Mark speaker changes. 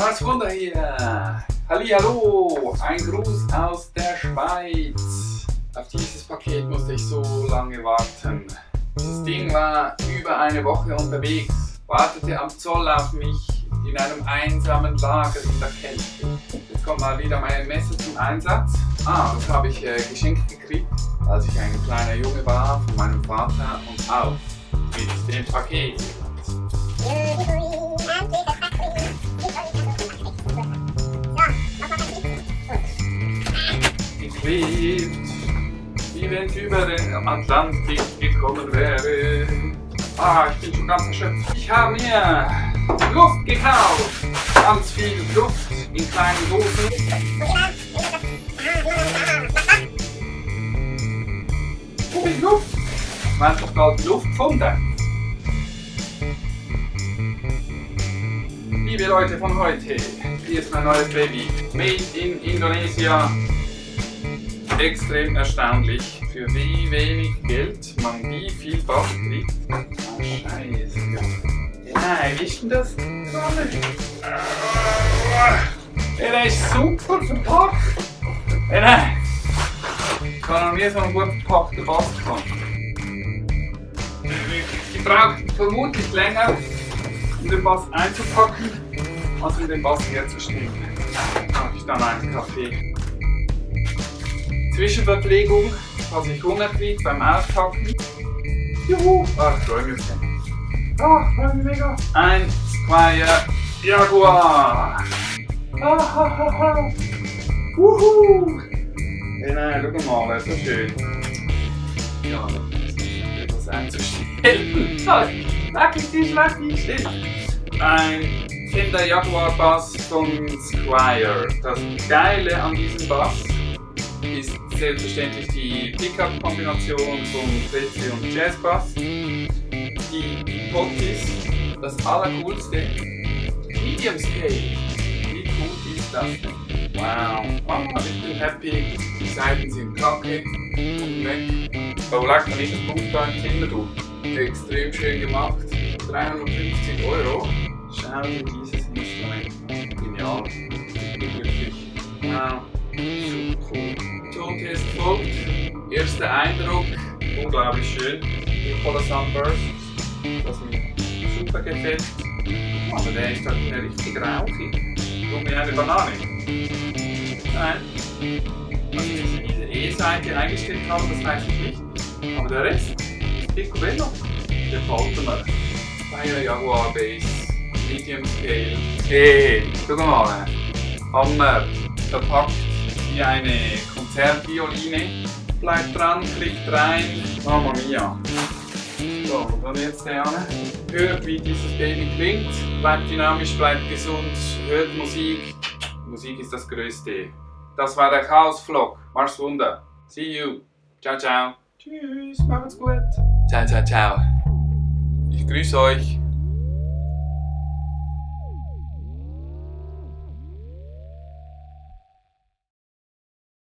Speaker 1: Was Wunder hier! Hallihallo! Ein Gruß aus der Schweiz! Auf dieses Paket musste ich so lange warten. Das Ding war über eine Woche unterwegs, wartete am Zoll auf mich in einem einsamen Lager in der Kälte. Jetzt kommt mal wieder mein Messer zum Einsatz. Das habe ich geschenkt gekriegt, als ich ein kleiner Junge war von meinem Vater und auf mit dem Paket. Geklebt, wie wenn es über den Atlantik gekommen wäre. Ich bin schon ganz erschöpft. Ich habe mir Luft gekauft. Ganz viel Luft in kleinen Dosen. Wo ist Luft? Man hat doch bald Luft gefunden. Liebe Leute von heute, hier ist mein neues Baby. Made in Indonesia. Extrem erstaunlich, für wie wenig Geld man wie viel Bass kriegt. Scheiße. Nein, wie ist denn das? Der ist super verpackt. Nein. Ich kann noch nie so einen gut verpackten Bass bekommen. Die braucht vermutlich länger, um den Bass einzupacken, als um den Bass herzustellen. Mache ich dann einen Kaffee. Zwischenverpflegung, falls ich Hunger kriege beim Auspacken. Juhu! Ich freue mich. Freue mich mega. Ein Squire Jaguar. Wuhu! Hey, nein, schau mal, das ist so schön. Ja, etwas einzustellen. Wirklich die schlecht eingestellt. Ein Fender Jaguar Bass von Squire. Das Geile an diesem Bass ist selbstverständlich die Pickup-Kombination von Prezi und Jazzbass. Die Potties, das allercoolste, Medium Scale. Wie cool ist das denn? Wow, ich bin happy. Die Seiten sind kacke und weg. Oh, leck, dann ist das Punkt da im Zimmer, du. Extrem schön gemacht. 350 €. Schau dir dieses Instrument an. Genial. Ich bin glücklich. Wow. Super cool. Tontest folgt. Erster Eindruck, unglaublich schön. Nicola Sunburst, was mir super gefällt. Aber der ist doch richtig rauchig. So wie eine Banane. Nein. Also diese E-Seite eingestellt haben, das weiß ich nicht. Aber der Rest ist picobello. Der gefällt mir. Squire Jaguar Bass, Medium Scale. Hey, schau mal. Hammer. Verpackt wie eine Konzertvioline. Bleibt dran, klickt rein. Mamma mia. So, dann jetzt der an. Hört, wie dieses Baby klingt. Bleibt dynamisch, bleibt gesund. Hört Musik. Musik ist das Größte. Das war der Chaos-Vlog. Mach's Wunder. See you. Ciao, ciao. Tschüss, macht's gut. Ciao, ciao, ciao. Ich grüße euch.